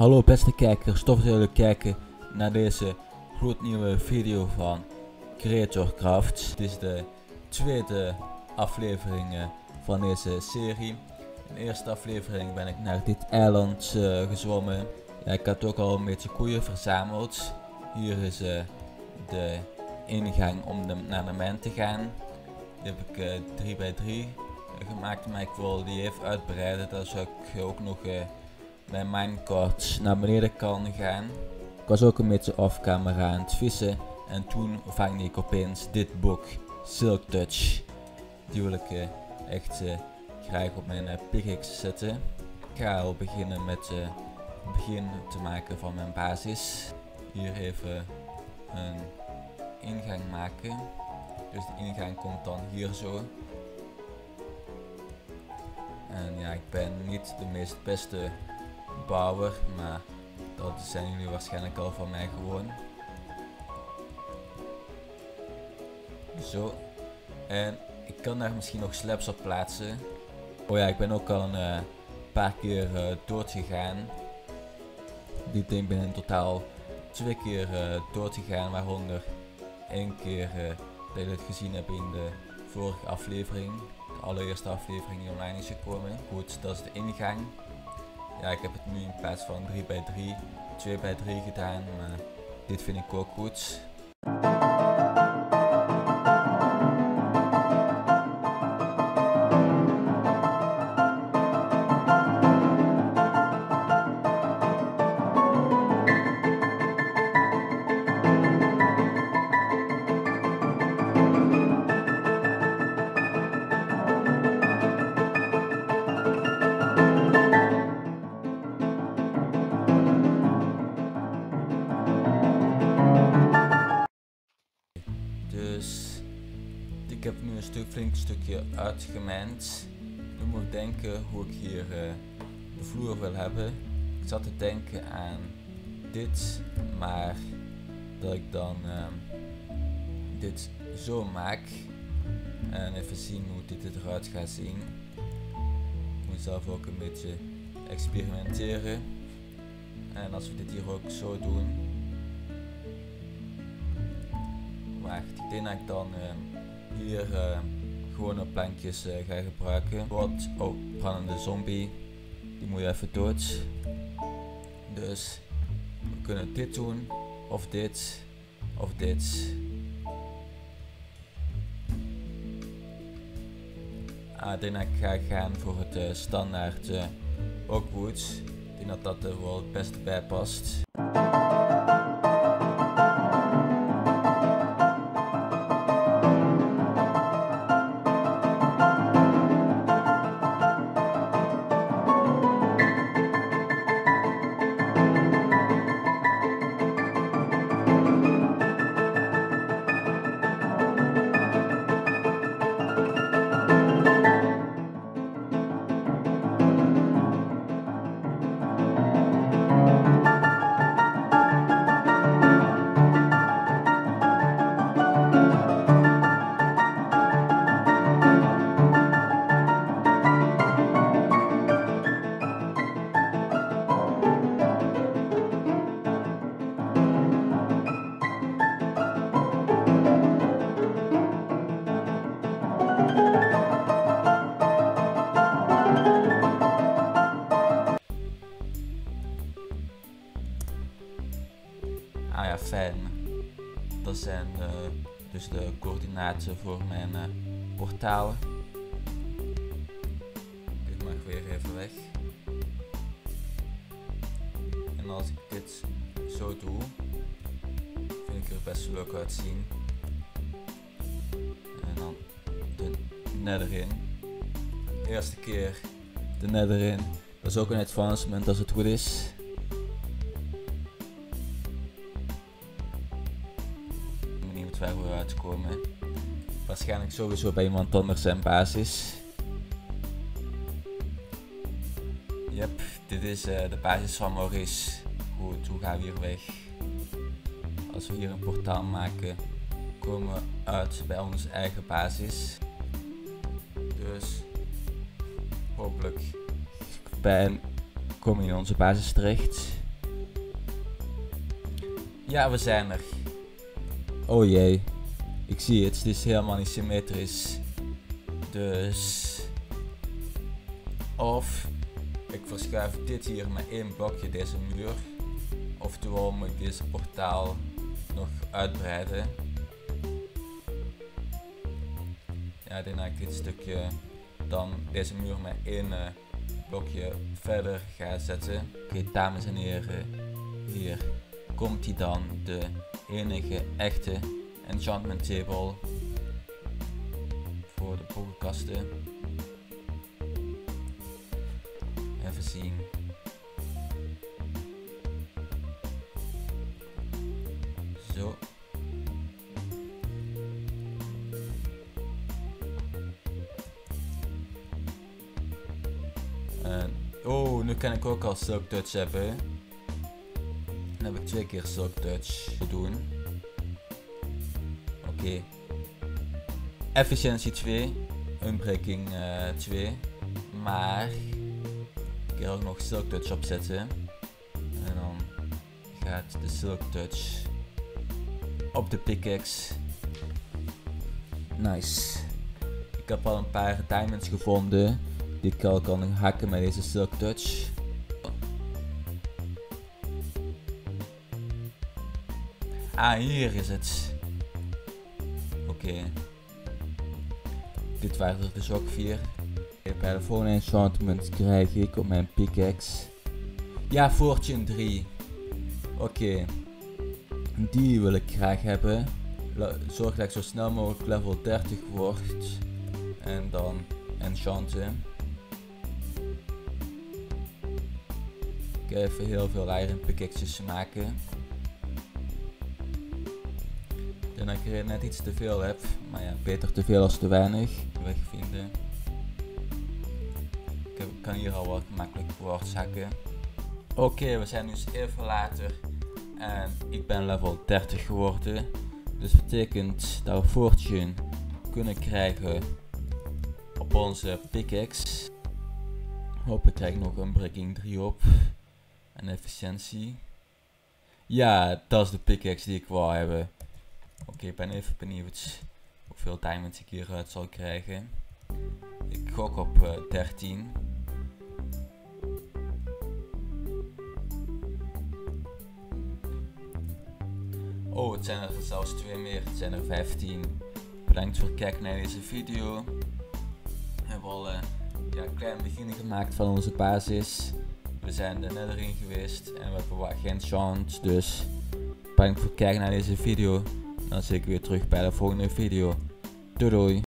Hallo beste kijkers, tof dat jullie kijken naar deze gloednieuwe video van Creatorcraft. Dit is de tweede aflevering van deze serie. In de eerste aflevering ben ik naar dit eiland gezwommen. Ja, ik had ook al een beetje koeien verzameld. Hier is de ingang om naar de mijn te gaan. Die heb ik 3x3 gemaakt, maar ik wil die even uitbreiden. Dat zou ik ook nog mijn minecart naar beneden kan gaan. Ik was ook een beetje off camera aan het vissen en toen vang ik opeens dit boek, Silk Touch. Die wil ik echt graag op mijn pickaxe zetten. Ik ga al beginnen met het begin te maken van mijn basis. Hier even een ingang maken. Dus de ingang komt dan hier zo. En ja, ik ben niet de meest beste bouwer, maar dat zijn jullie waarschijnlijk al van mij gewoon. Zo. En ik kan daar misschien nog slabs op plaatsen. Oh ja, ik ben ook al een paar keer dood gegaan. Dit ding ben in totaal 2 keer dood gegaan, waaronder 1 keer dat jullie het gezien hebben in de vorige aflevering. De allereerste aflevering die online is gekomen. Goed, dat is de ingang. Ja, ik heb het nu in plaats van 3x3, 2x3 gedaan, maar dit vind ik ook goed. Ik heb nu een flink stukje uitgemijnd. Nu moet ik denken hoe ik hier de vloer wil hebben. Ik zat te denken aan dit, maar dat ik dan dit zo maak. En even zien hoe dit eruit gaat zien. Ik moet zelf ook een beetje experimenteren. En als we dit hier ook zo doen. Wacht, ik denk dat ik dan hier gewone plankjes ga gebruiken. Oh, brandende zombie. Die moet even dood. Dus we kunnen dit doen, of dit, of dit. Ik denk dat ik ga gaan voor het standaard oakwood. Ik denk dat dat er wel het beste bij past. Ah ja, fijn. Dat zijn dus de coördinaten voor mijn portaal. Dit mag weer even weg. En als ik dit zo doe, vind ik er best leuk uitzien. En dan de nether in. De eerste keer de nether in. Dat is ook een advancement als het goed is. Waar we uitkomen. Waarschijnlijk sowieso bij iemand anders zijn basis. Yep, dit is de basis van Maurice. Goed, hoe gaan we hier weg? Als we hier een portaal maken, komen we uit bij onze eigen basis. Dus hopelijk komen we in onze basis terecht. Ja, we zijn er. Oh jee. Ik zie het. Het is helemaal niet symmetrisch. Dus... Of... Ik verschuif dit hier met één blokje, deze muur. Oftewel moet ik deze portaal nog uitbreiden. Ja, ik denk dat ik dit stukje dan deze muur met één blokje verder ga zetten. Oké, dames en heren, hier komt hij dan, de enige echte enchantment table voor de boekenkasten. Even zien. Zo. Oh, nu kan ik ook al Silk Touch hebben. Dan heb ik 2 keer Silk Touch te doen. Oké. Efficiëntie 2. Unbreaking 2. Maar... Ik kan er ook nog Silk Touch opzetten. En dan gaat de Silk Touch op de pickaxe. Nice. Ik heb al een paar diamonds gevonden die ik al kan hakken met deze Silk Touch. Ah, hier is het. Oké. Dit waren er dus ook 4. Bij de volgende enchantment krijg ik op mijn pickaxe. Ja, Fortune 3. Oké. Die wil ik graag hebben. Zorg dat ik zo snel mogelijk level 30 word. En dan enchanten. Ik ga even heel veel iron pickaxes maken. Ik denk dat ik er net iets te veel heb. Maar ja, beter te veel als te weinig. Wegvinden. Ik kan hier al wat gemakkelijk quartz hakken. Oké, we zijn dus even later. En ik ben level 30 geworden. Dus betekent dat we Fortune kunnen krijgen op onze pickaxe. Hopelijk krijg ik nog een Breaking 3 op. En efficiëntie. Ja, dat is de pickaxe die ik wou hebben. Oké, ik ben even benieuwd hoeveel diamonds ik hieruit zal krijgen. Ik gok op 13. Oh, het zijn er zelfs 2 meer. Het zijn er 15. Bedankt voor het kijken naar deze video. We hebben al een klein begin gemaakt van onze basis. We zijn er net erin geweest en we hebben wat geenchant. Dus bedankt voor het kijken naar deze video. Dan zie ik weer terug bij de volgende video. Doei doei.